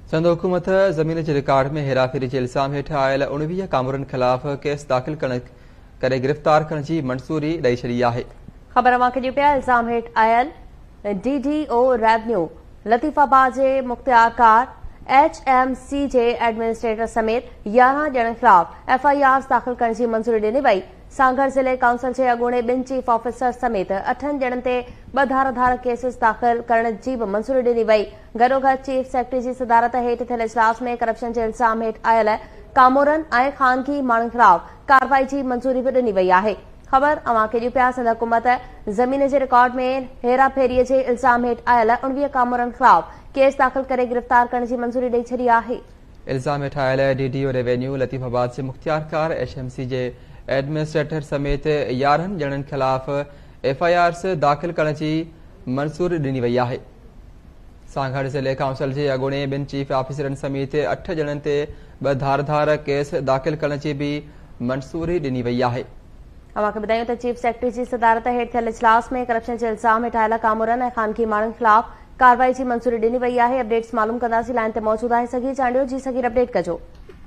संद हुकूमत ज़मीन जे रिकॉर्ड में हेराफेरी जे इल्ज़ाम हेठ आयल 19 कामरनि ख़िलाफ़ केस दाख़िल करे गिरफ़्तार करण जी मंज़ूरी ॾेई छॾी आहे। ख़बर अवांखे ॾियो पिया इल्ज़ाम हेठ आयल DDO रेवन्यू लतीफ़ाबाद जे मुख्तियारकार HMC जे एडमिनिस्ट्रेटर समेत 11 ॼणनि ख़िलाफ़ FIRs दाख़िल करण जी मंज़ूरी ॾिनी वई। सांगर ज़िले काउंसिल जे अॻूणे 2 चीफ ऑफिसर समेत 8 ॼणनि ते 2 धाराधार केसिस दाख़िल करण जी बि मंज़ूरी ॾिनी वई। गॾोगॾु चीफ सेक्रेटरी जी सदारत हेठ थियल इजलास में करप्शन जे इल्ज़ाम हेठ आयल कामोरनि ऐं ख़ानगी माण्हुनि ख़िलाफ़ कार्रवाई जी मंज़ूरी बि ॾिनी वई आहे। ख़बर अवांखे ॾियो पिया संद हुकूमत ज़मीन जे रिकॉर्ड में हेराफेरीअ जे इल्ज़ाम हेठ आयल 19 कामोरनि ख़िलाफ़ केस दाख़िल करे गिरफ़्तार करण जी मंज़ूरी ॾेई छॾी आहे। इल्ज़ाम हेठ आयल DDO रेवेन्यू लतीफ़ाबाद जे मुख्तियारकार HMC जे एडमिनिस्ट्रेटर समेत 11 ॼणनि ख़िलाफ़ FIRs दाख़िल करण जी मंज़ूरी ॾिनी वई आहे। सांगड़ ज़िले काउंसिल जे अॻूणे 2 चीफ ऑफिसरनि समेत 8 ॼणनि ते 2 धाराधार केस दाख़िल करण जी बि मंज़ूरी ॾिनी वई आहे। अवांखे ॿुधायूं त चीफ सेक्रेटरी जी सदारत हेठ थियल इजलास में करप्शन जे इल्ज़ाम हेठ आयल कामोरनि ऐं ख़ानगी माण्हुनि ख़िलाफ़ कार्रवाई जी मंज़ूरी ॾिनी वई आहे। अपडेट्स मालूम कंदासीं। लाइन ते मौजूदु आहे सगीर चांडियो। जी सगीर, अपडेट कजो।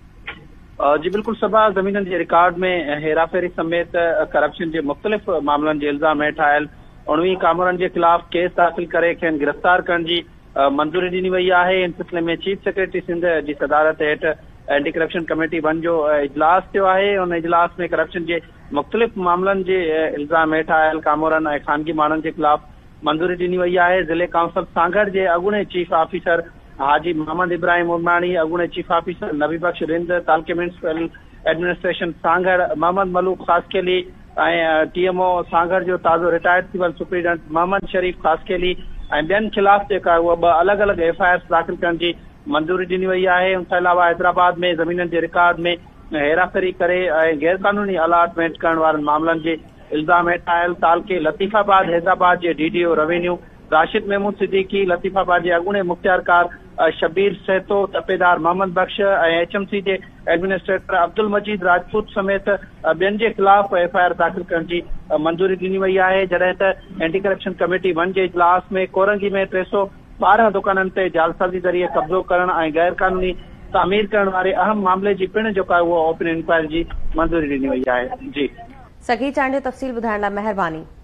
जी बिल्कुल सबा ज़मीन जे रिकॉर्ड में हेराफेरी समेत करप्शन के मुख़्तलिफ़ मामलों के इल्ज़ाम हेठ आयल 19 कामोरनि के खिलाफ़ केस दाख़िल करे खेनि गिरफ़्तार करण जी मंजूरी ॾिनी वई आहे। इन सिलसिले में चीफ सेक्रेटरी सिंध की सदारत हेठ एंटी करप्शन कमेटी 1 जो इजलास थियो आहे। उन इजलास में करप्शन के मुख़्तलिफ़ मामलों के इल्ज़ाम हेठ आयल कामोरनि ऐं ख़ानगी माण्हुनि के खिलाफ़ मंजूरी ॾिनी वई आहे। ज़िले काउंसिल सांगड़ के अॻूणे चीफ ऑफिसर हाजी मोहम्मद इब्राहिम उर्मानी, अॻूणे चीफ ऑफिसर नबी बख्श रिंद, तालके म्यूनिसिपल एडमिनिस्ट्रेशन सांगड़ मोहम्मद मलूक खासकेली ऐं TMO सांगड़ जो ताज़ो retired civil superintendent Mohammad Sharif Khaskheli ऐं ॿियनि ख़िलाफ़ जेका उहा 2 अलॻि-अलॻि FIRs दाख़िल करण जी मंजूरी ॾिनी वई आहे। उन खां अलावा हैदराबाद में ज़मीननि जे रिकॉर्ड में हेराफेरी करे ऐं गैरकानूनी अलाटमेंट करण वारनि मामलनि जे इल्ज़ाम हेठ आयल तालके लतीफ़ाबाद हैदराबाद के DDO रेवेन्यू राशिद महमूद सिद्दीकी, लतीफ़ाबाद के अॻूणे मुख्तियारकार शबीर सेतो, तपेदार मोहम्मद बख्श ऐं HMC के एडमिनिस्ट्रेटर अब्दुल मजीद राजपूत समेत ॿियनि जे खिलाफ़ FIR दाख़िल करण जी मंजूरी ॾिनी वई आहे। जॾहिं त एंटी करप्शन कमेटी 1 जे इजलास में कोरंगी में 312 दुकाननि ते जालसाज़ी ज़रिए कब्ज़ो करण ऐं गैर कानूनी तामीर करण वारे अहम मामले जी पिण जेका उहो ओपन इंक्वायरी जी मंजूरी ॾिनी वई आहे। जी सगीर चांडियो, तफ़सील ॿुधाइण लाइ महिरबानी।